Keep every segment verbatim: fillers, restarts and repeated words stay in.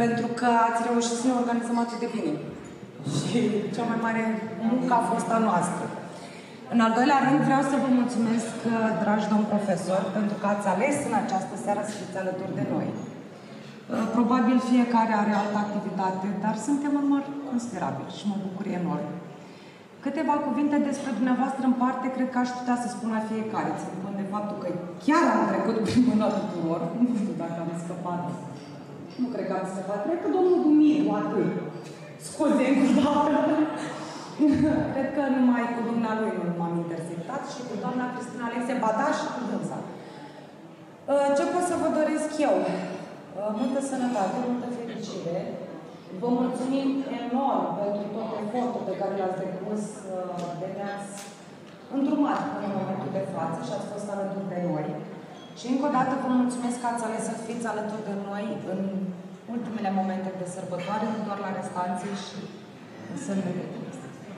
pentru că ați reușit să ne organizăm atât de bine. Și cea mai mare muncă a fost a noastră. În al doilea rând, vreau să vă mulțumesc, dragi domn profesor, pentru că ați ales în această seară să fiți alături de noi. Probabil fiecare are altă activitate, dar suntem în număr considerabil și mă bucur enorm. Câteva cuvinte despre dumneavoastră în parte, cred că aș putea să spun la fiecare, țin cont de faptul că chiar am trecut prin mâna tuturor. Nu știu dacă am scăpat. Nu cred că am scăpat. Cred că domnul Dumitru, atât. Scuze, încă o dată. Cred că numai cu dumnealui nu m-am intersectat și cu doamna Cristina Alexie Badaș și cu dânsa. Ce pot să vă doresc eu? Multă sănătate, multă fericire. Vă mulțumim enorm pentru tot efortul pe care l-ați depus de ne-ați îndrumat până în momentul de față și ați fost alături de noi. Și încă o dată vă mulțumesc că ați ales să fiți alături de noi în ultimele momente de sărbătoare, nu doar la restanțe și în sările de tine.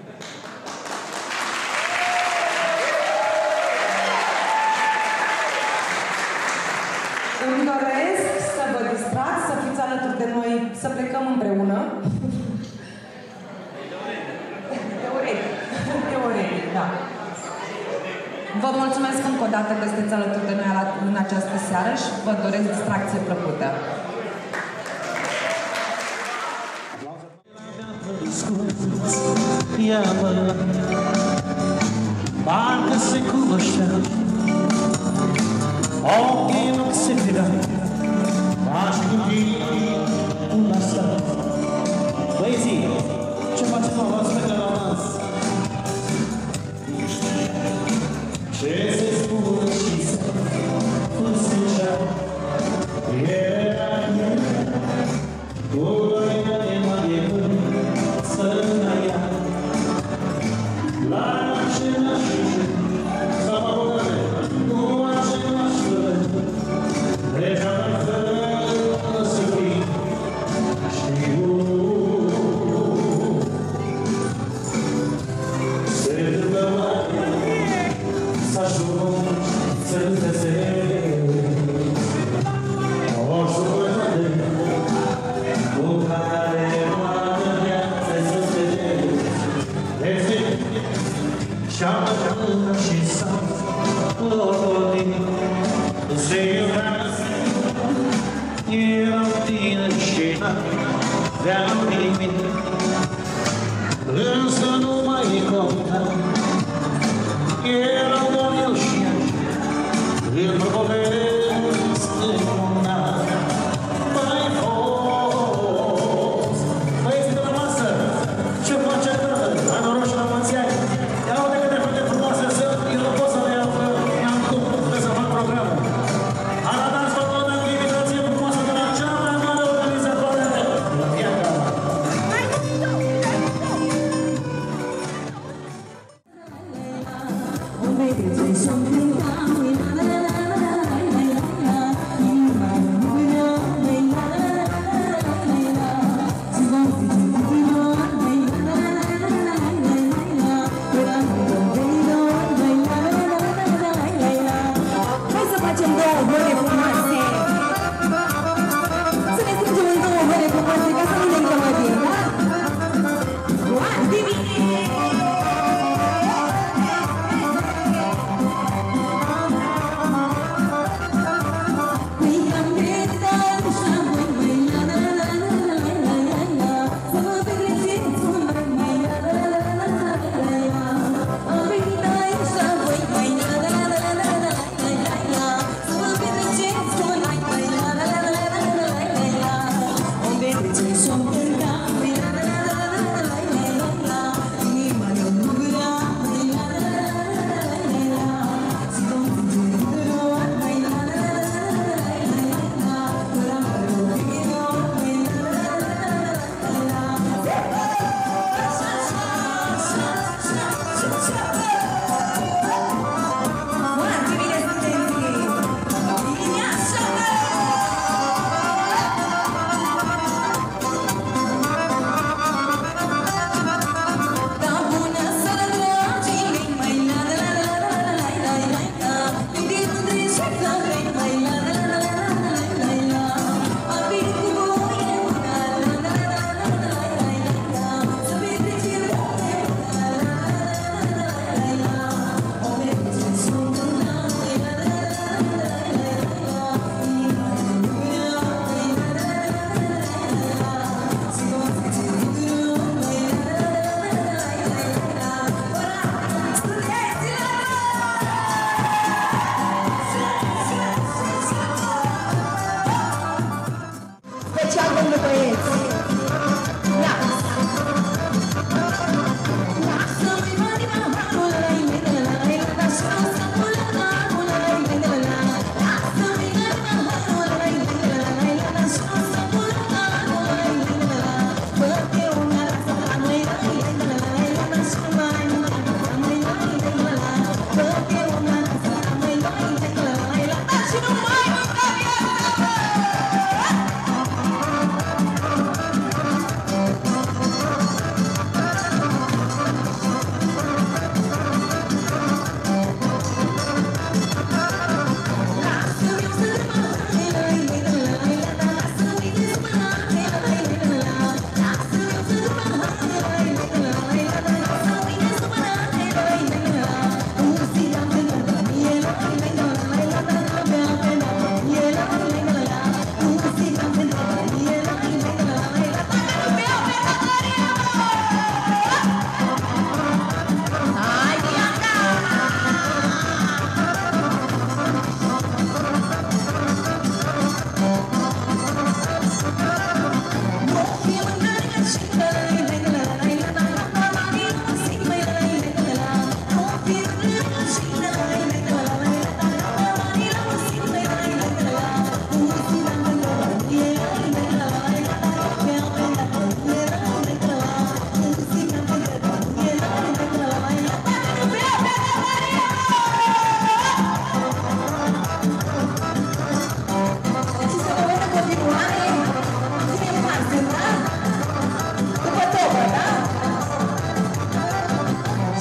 Îmi doresc să vă distrați, să fiți alături de noi, să plecăm împreună. Teoretic. Teoretic, da. Vă mulțumesc încă o dată că sunteți alături de noi în această seară și vă doresc distracție plăcută. Parcă se cunoștea, ochii nu se vedeau, aș gândi un asta. Băieții, ce facem la voastră că la dans? Ce se spune și se fâsicea, era mea, cu doina de mare vânt, sărâna ea. La același zi, s-a făcut cu același vânt, degeaba fără să fii, știu. Se întâmplă mare, s-ajung să-ți deseri, o jumătate cu care toată viața să se dezi. Și-am până și s-a locotit, se iubească, eram tine și n-aveam nimic, însă nu mai conta, eram doar eu și ea, îl povesc într-una, mai fost. Băieții de la masă, ce face tată? La noroc și la mulți ani! Ia uite câte fete frumoase sunt, eu nu pot să le iau, că n-am cum, trebuie să fac programul. Ana dans vă tot încă invitație frumoasă de la cea mai mare organizatoare de la Viața. Hai să facem două vore frumoase! Să ne strângem în două vore frumoase ca să nu ne uităm mai bine, da? Foarte bine!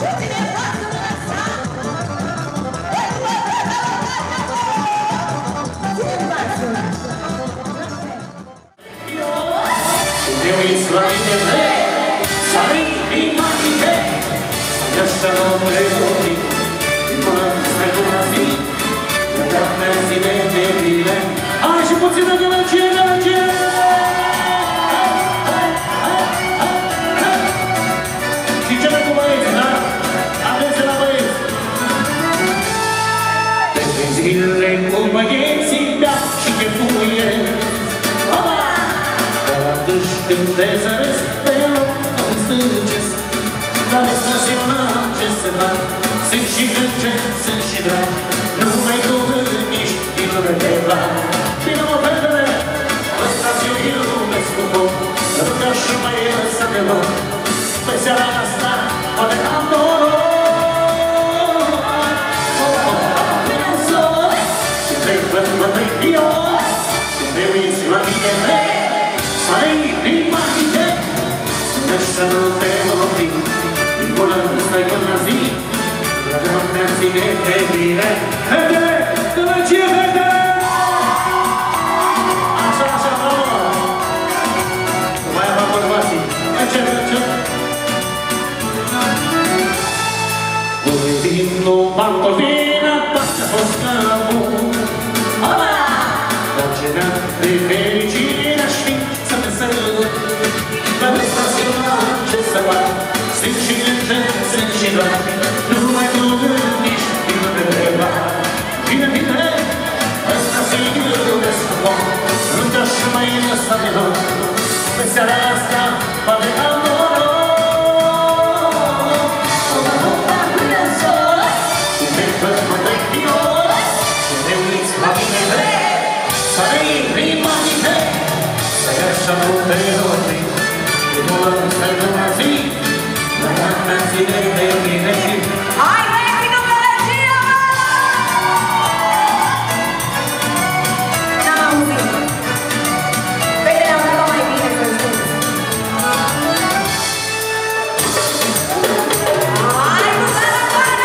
Hai și puțină gălăgie, gălăgie! Și cele cu băieți, da? Atenție la băieți! Pe zile cu băieții bea și chefuie. Dar atunci când te zăresc, pe loc îmi stângesc. Dar estaționam ce se fac, sunt și gânge, sunt și drag. Nu mai cuvânt nici din lume de bani. Bine mă, fetele, ăsta zi-o iubesc cu foc, încă și mai e să te loc. Pe seara asta, poate am noroc. Și te văd, mă trec eu, și te uiți la mine, să-i imagine, să nu te lovi. Volando stai con la zi, la donna si mette bine. Vede, dove ci vede? Așa, așa, bravo! Mai am bărbații. Încet, încet. Voi din nou Baltovina, passa Foscămul. La cena de fericire aș fi să te sărut. La estaționat ce să fac? Sunt și gânge, sunt și drag, nu mai cuvânt nici din lume de bani. Bine, bine, ăsta se iubesc cu foc, încă și mai ăsta de loc. Pe seara asta, poate am noroc. Și te văd, mă trec eu, și te uiți la mine, să-i imagine, să-i așa nu te lovi. Din volăm stai cu la zi, Hai, băieții, nu gălăgie! N-am auzit. Fetele au dat mai bine să-l spuneți. Hai, cu sărătoare!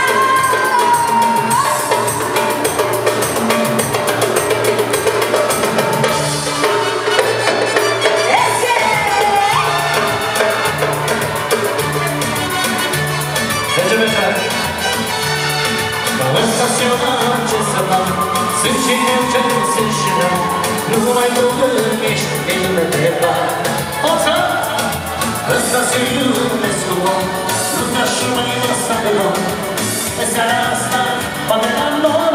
Estaționat ce să fac, sunt și gânge, sunt și drag, nu mai cuvânt nici din lume de bani. Oță! Ăsta se iubesc cu foc, nu ca și mai ăsta de loc. Pe seara asta, poate am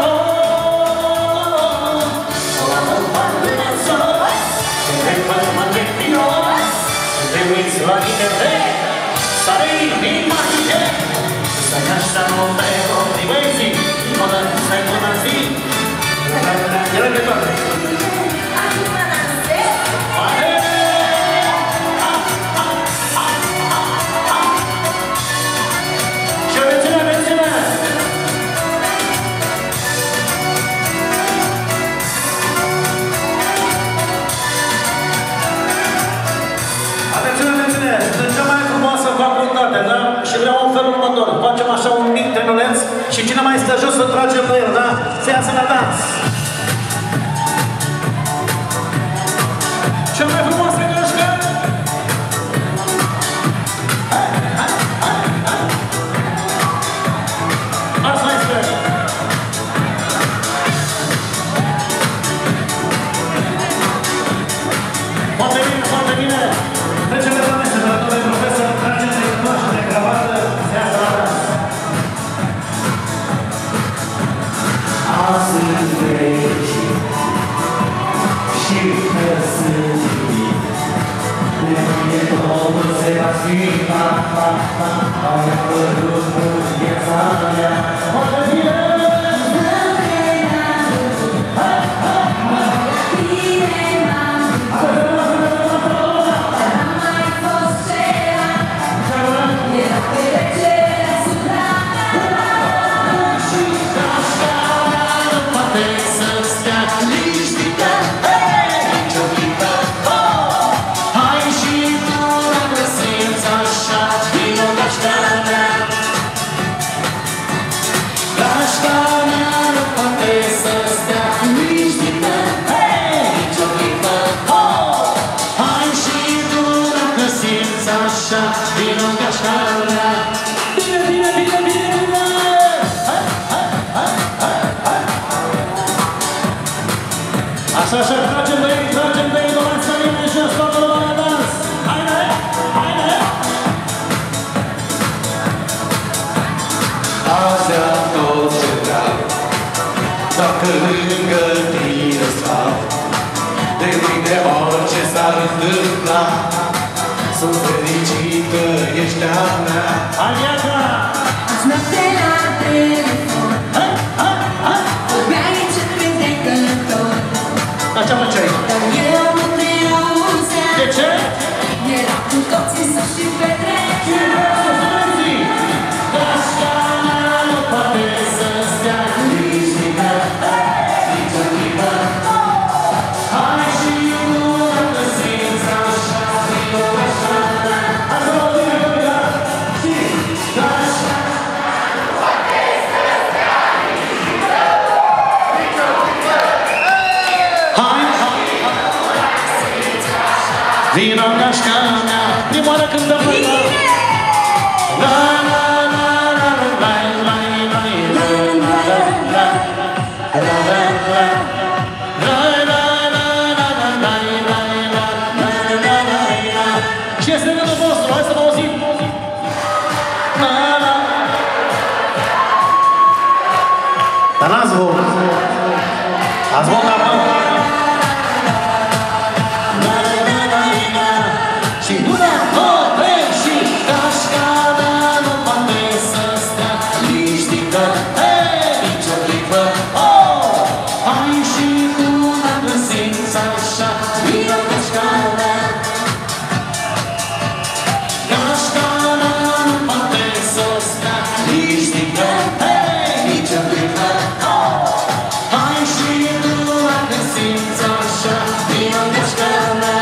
noroc. O am o parte de zor, și te văd, mă trec eu, și te uiți la mine, să-i imagine, să-i așa nu te lovi, băieții. Stai cu la zi, era de toate. Și atențiune, atențiune! Atențiune, atențiune! Sunt cea mai frumoasă facultate, da? Și vreau un fel următor. Facem așa un mic trenuleț și cine mai stă jos să tragem pe el, da? Să iasă la dans! Cea mai frumoasă gașcă! Asta este! Foarte bine, foarte bine! Trecem de la mese, de la domnul profesor, tragem de cămașă, de cravată, să iasă la dans! Astăzi treci și persuni, de mine totul se va schimba, au apărut în viața mea. Foarte bine! Hai și tu, dacă simți așa, vino gașca mea. că lângă tine stau. De mine orice s-ar întâmpla, sunt fericită, ești a mea. Aliaca! Azi noapte la telefon, vorbeai ce crezi de călător. Dar ce făceai? Dar eu nu te auzeam. De ce? Era cu toții să și petrec. Ce vreau să spuneți? Așa nu poate să stea liniștită, nici o clipă. Hai și nu te simți așa, nu așa. Asta mă bine, bine, și așa. Poate să stea liniștită, nici o clipă. Hai, hai, vino în gașca mea, prima oară când dăm noi la la la la la la la la la. Și este rândul vostru, hai să vă auzim. Dar n-ați vă, ați vă la mă. Și una, două, trei și gașca mea nu poate să stea liniștită, hei, nici o clipă. Oh! Hai și tu dacă simți așa, vino gașca mea. Gașca mea nu poate să stea liniștită, hei, nici o clipă. Oh! Hai și tu dacă simți așa, vino gașca mea.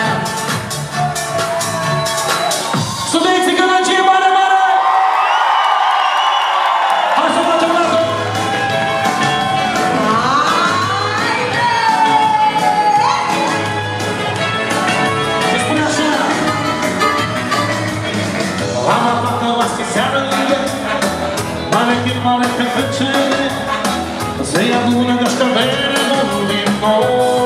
Studenții gălăgie mare, mare! Hai să facem la tot! Și spune așa: Mama facă oască seară lângă, mare timp, mare pe fecere, să-i adună gașca vere bun din nou.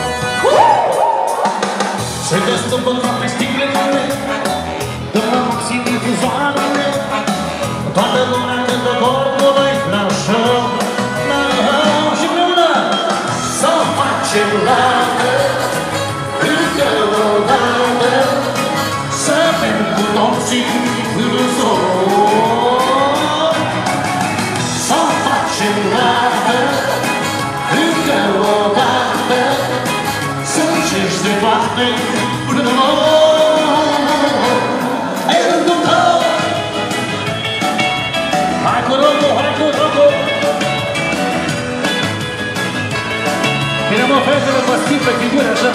Se destupă toate sticlele, dă-mă maxim difuzoarele, toată lumea cântă corpului la show. Și împreună să facem lată, încă o dată, să bem cu toții în zor. Să facem lată, încă o dată, să încerci de toate până la mor. Hai rândul tău! Hai cu rogul, hai cu rogul! Bine mă, fetele, vă schimb pe figuri așa.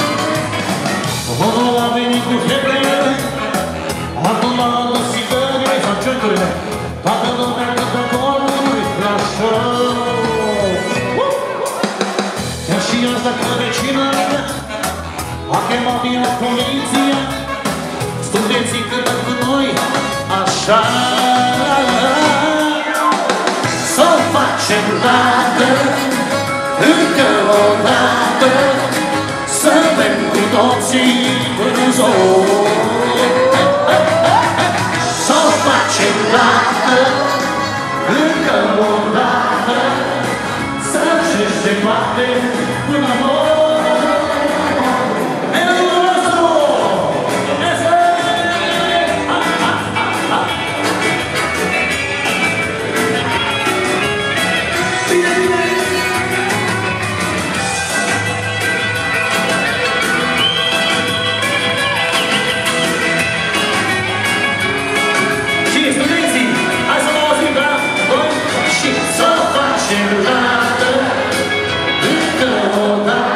Unul a venit cu febrele, altul a adus țigările sau centurile. Toată lumea cântă corpului la show. Iar și asta că vecina mea a chemat din poliția, studenții cântă cu noi așa. Să facem dată, încă o dată, să bem cu toții în zor. Să facem dată, încă o dată, să încerci de toate până la mor. Și să facem dată, încă o dată,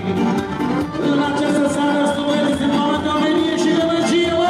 În această seară studenți în momentul de venie și gălăgie, bă!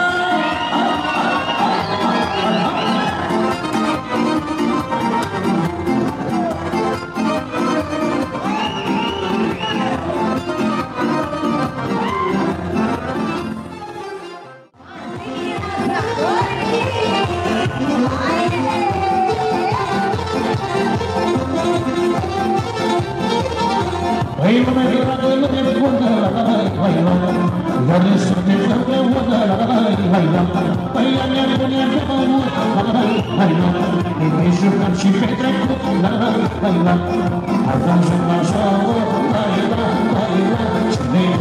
Hey, mama, you're not going to get one. You're just going to get one. Hey, I'm not going to get one. Hey, you can't see it. Hey, I can't see my show. Hey, hey, hey,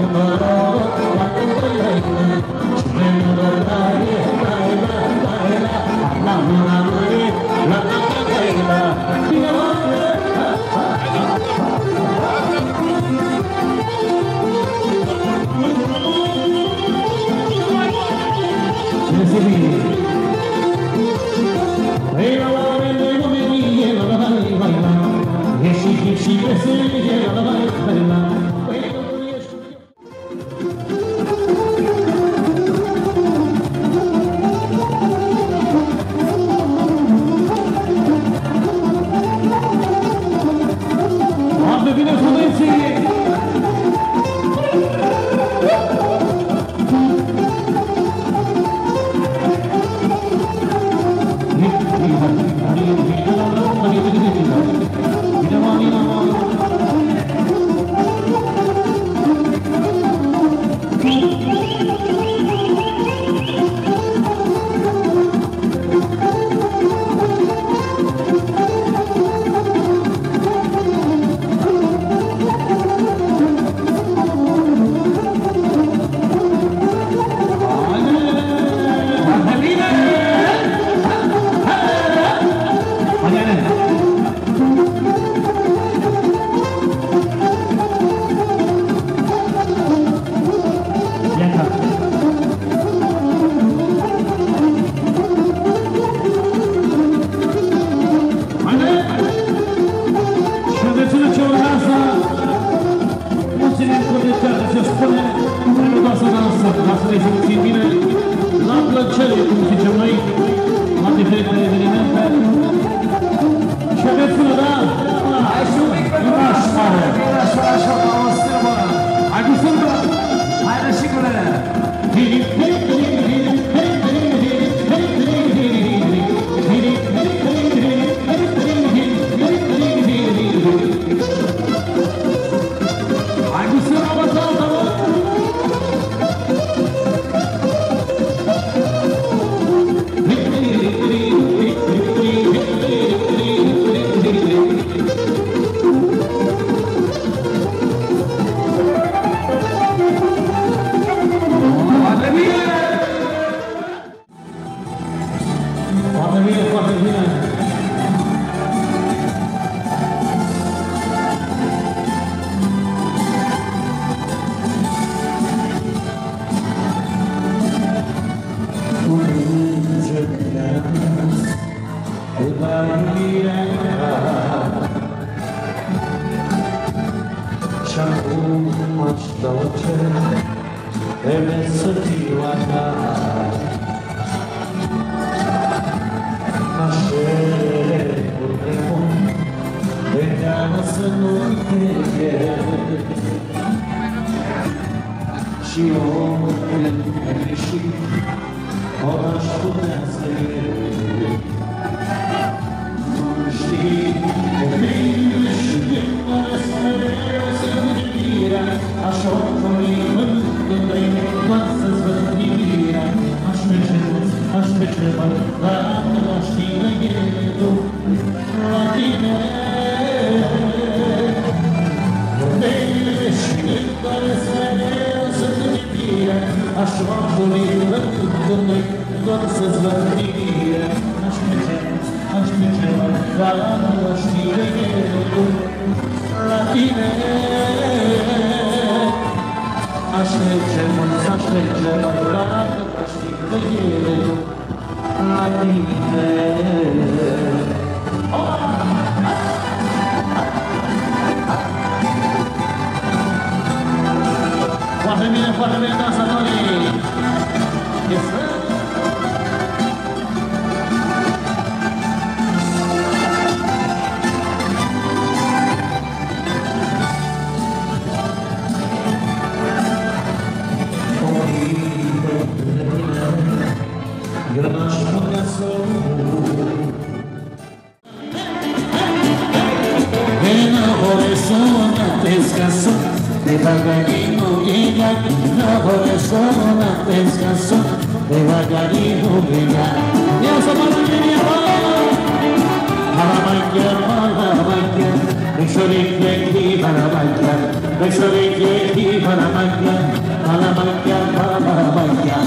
vorrei suonare scasso devagarinho liga não vorrei suonare scasso devagarinho liga e essa barulhinha Malamanca, Malamanca, Mexorinha aqui, Malamanca, Mexorinha aqui, Malamanca, Malamanca, Malamanca.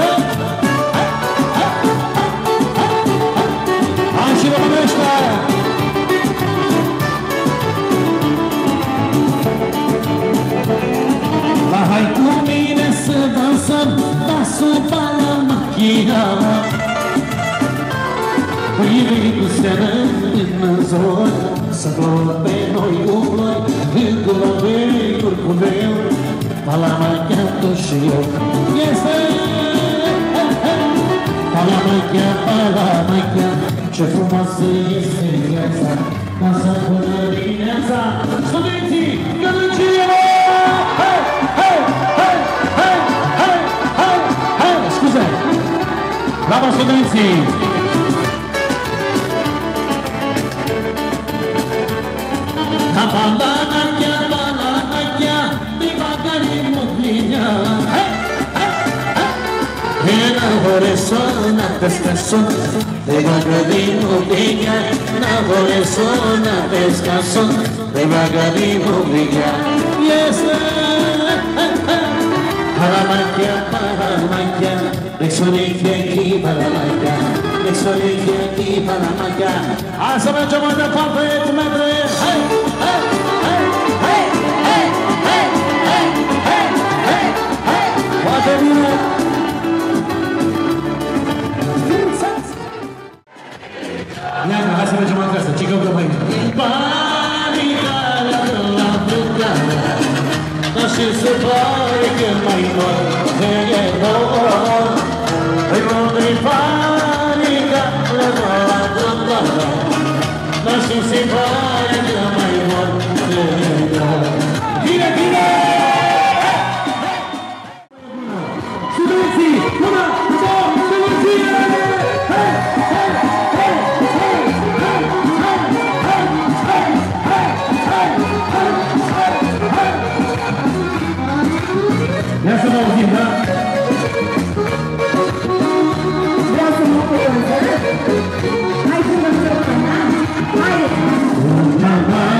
Acho que vamos estar. Lá vai comigo nessa dança, passo para a máquina. Vivi senin nazar, sabah benoy uloy, higuloy kurkulev, palamaya toshiyo. Yes, palamaya, palamaya, çefuması yesiyasa, masa kunarinasa, studenti, galuciyo. Hey, hey, hey, hey, hey, hey, hey. Scusa, bravo studenti. Balanakya, balanakya, devagarinho vinha. Na horizona descanso, devagarinho vinha. Na horizona descanso, devagarinho vinha. Yes, balanakya, balanakya, deixa-me aqui balanakya, deixa-me aqui balanakya. Asa me chamando para frente, me frente. Hey, hey, hey, hey, hey, hey, hey, hey, hey, hey. Poate bine. Iana, hai să mergem acasă, ce căutăm aici? Panica la la bucana, dar și se pare că mai mor de erou. Îi mândri panica la la bucana, dar și se pare că mai mor de erou. Bine, bine! Studenții, una, două, studenții! Hei, hei, hei, hei, hei, hei, hei, hei, hei, hei, hei, hei, hei. Ia să vă auzim, da? Vreau să mă păiesc. Hai să mă păiesc. Hai!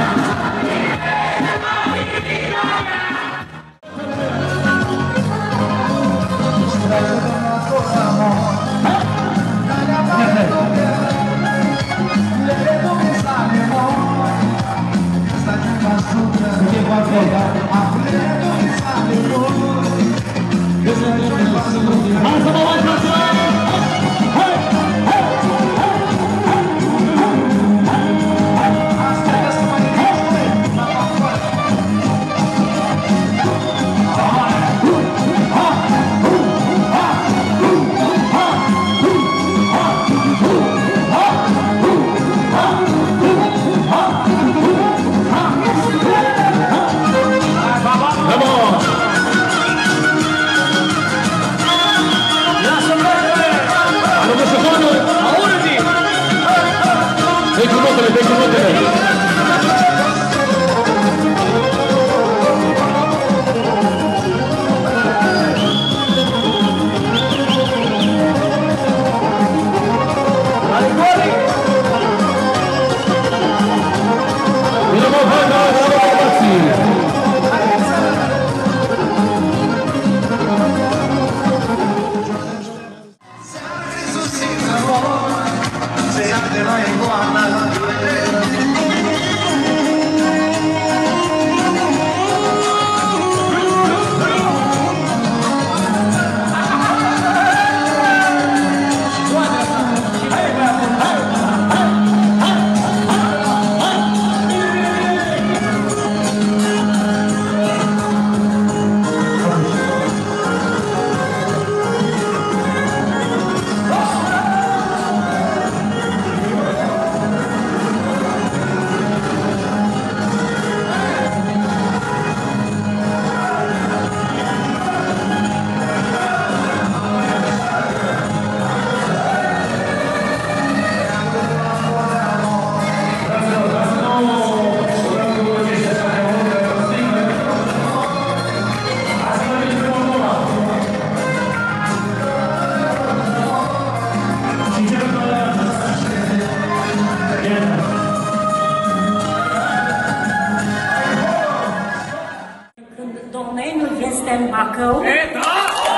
Bacău. E, da!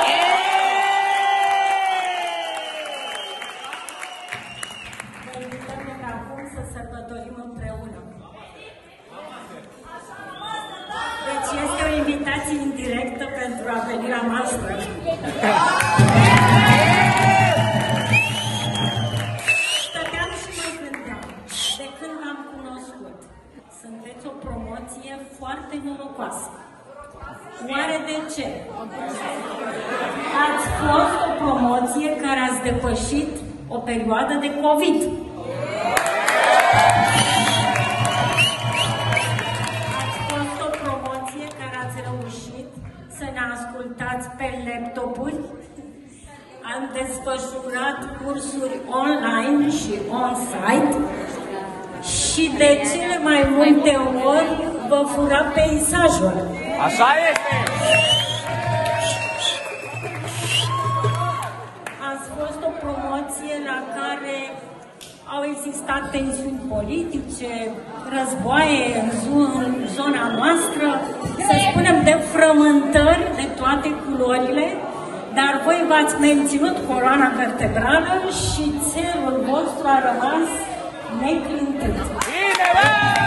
Vă invităm de acum să sărbătorim împreună. Deci este o invitație indirectă pentru a veni la noastră. Stăteam și mă gândeam, de când v-am cunoscut, sunteți o promoție foarte norocoasă. Oare de ce? Ați fost o promoție care ați depășit o perioadă de COVID. Ați fost o promoție care ați reușit să ne ascultați pe laptopuri. Am desfășurat cursuri online și on-site și de cele mai multe ori vă fura peisajul. Așa este! Ați fost o promoție la care au existat tensiuni politice, războaie în, în zona noastră, să spunem de frământări de toate culorile, dar voi v-ați menținut coloana vertebrală și țelul vostru a rămas neclintit. Bine, bă!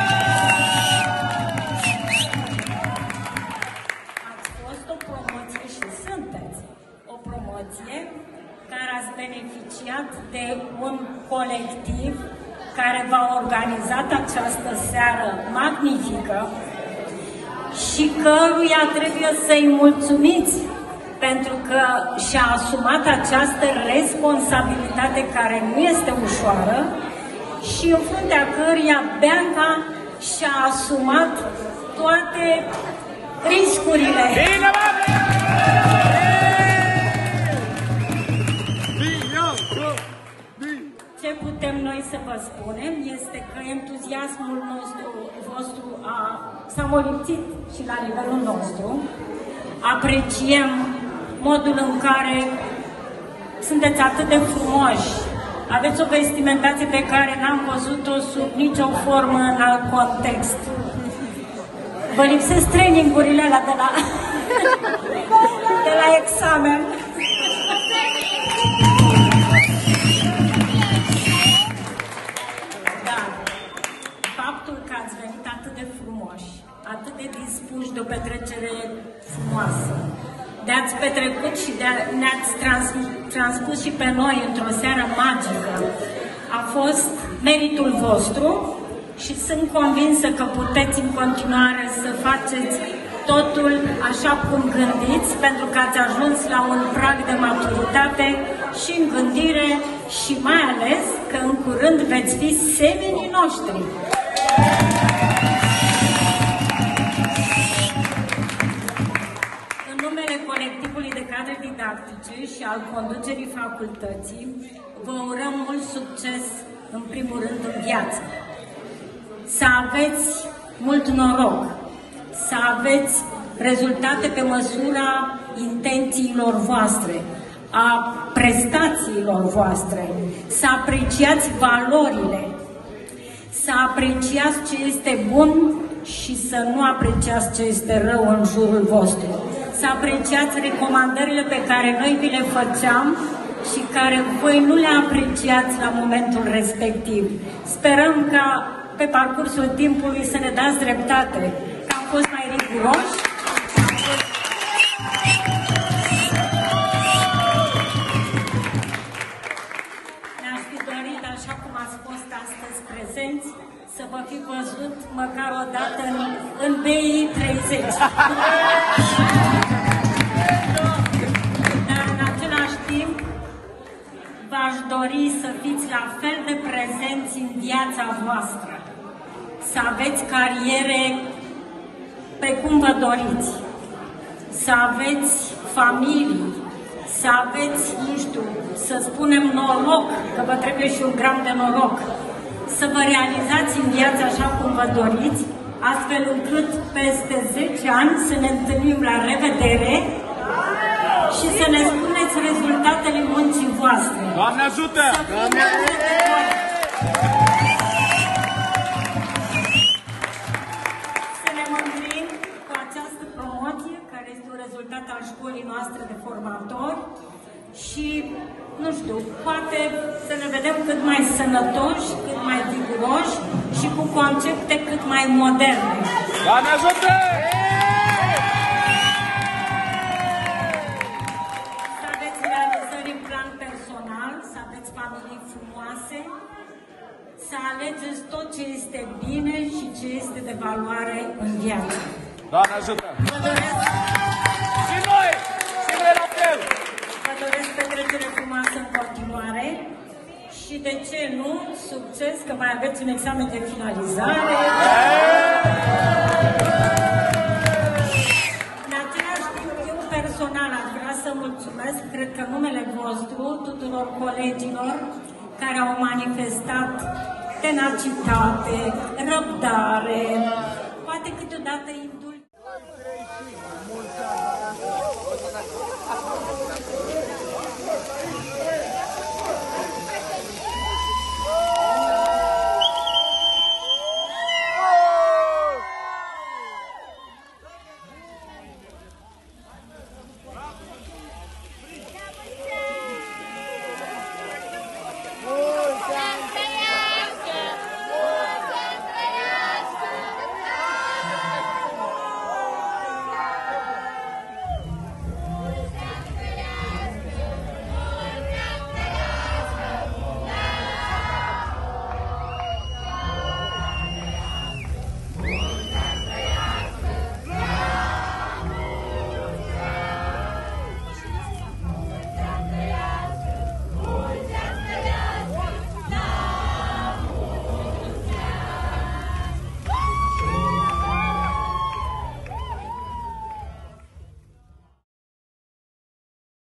Ați fost o promoție și sunteți o promoție care ați beneficiat de un colectiv care v-a organizat această seară magnifică și căruia trebuie să-i mulțumiți pentru că și-a asumat această responsabilitate care nu este ușoară și în fruntea căruia Bianca și-a asumat toate riscurile. Bine, bă! Ce putem noi să vă spunem este că entuziasmul nostru, vostru a, s-a molipsit și la nivelul nostru. Apreciem modul în care sunteți atât de frumoși. Aveți o vestimentație pe care n-am văzut-o sub nicio formă în alt context. Vă lipsesc trainingurile alea de la, de la examen. Da. Faptul că ați venit atât de frumoși, atât de dispuși de o petrecere frumoasă, de-ați petrecut și de ne-ați trans, transpus și pe noi într-o seară magică, a fost meritul vostru și sunt convinsă că puteți în continuare să faceți totul așa cum gândiți, pentru că ați ajuns la un prag de maturitate și în gândire și mai ales că în curând veți fi semenii noștri. În numele colectivului de cadre didactice și al conducerii facultății, vă urăm mult succes, în primul rând, în viață. Să aveți mult noroc, să aveți rezultate pe măsura intențiilor voastre, a prestațiilor voastre, să apreciați valorile, să apreciați ce este bun și să nu apreciați ce este rău în jurul vostru, să apreciați recomandările pe care noi vi le făceam și care voi nu le apreciați la momentul respectiv. Sperăm ca pe parcursul timpului să ne dați dreptate, că am fost mai riguroși. Ne-aș fi dorit, așa cum ați fost astăzi prezenți, să vă fi văzut măcar o dată în, în B I treizeci. Dar în același timp v-aș dori să fiți la fel de prezenți în viața voastră, să aveți cariere pe cum vă doriți, să aveți familii, să aveți, nu știu, să spunem noroc, că vă trebuie și un gram de noroc, să vă realizați în viață așa cum vă doriți, astfel încât peste zece ani să ne întâlnim la revedere și să ne spuneți rezultatele muncii voastre. Doamne ajută! Doamne ajută! Să ne mândrim cu această promoție, care este un rezultat al școlii noastre de formatori și, nu știu, poate să ne vedem cât mai sănătoși, cât mai viguroși și cu concepte cât mai moderne. Doamne ajută! Să aveți realizări în plan personal, să aveți familii frumoase, să alegeți tot ce este bine și ce este de valoare în viață. Doamne ajută! Vă doresc, Și noi! Și noi la fel! vă doresc petrecere frumoasă în continuare și, de ce nu, succes, că mai aveți un examen de finalizare. În același timp, eu personal aș vrea să mulțumesc, cred că numele vostru, tuturor colegilor care au manifestat tenacitate, răbdare, poate câteodată indulgență.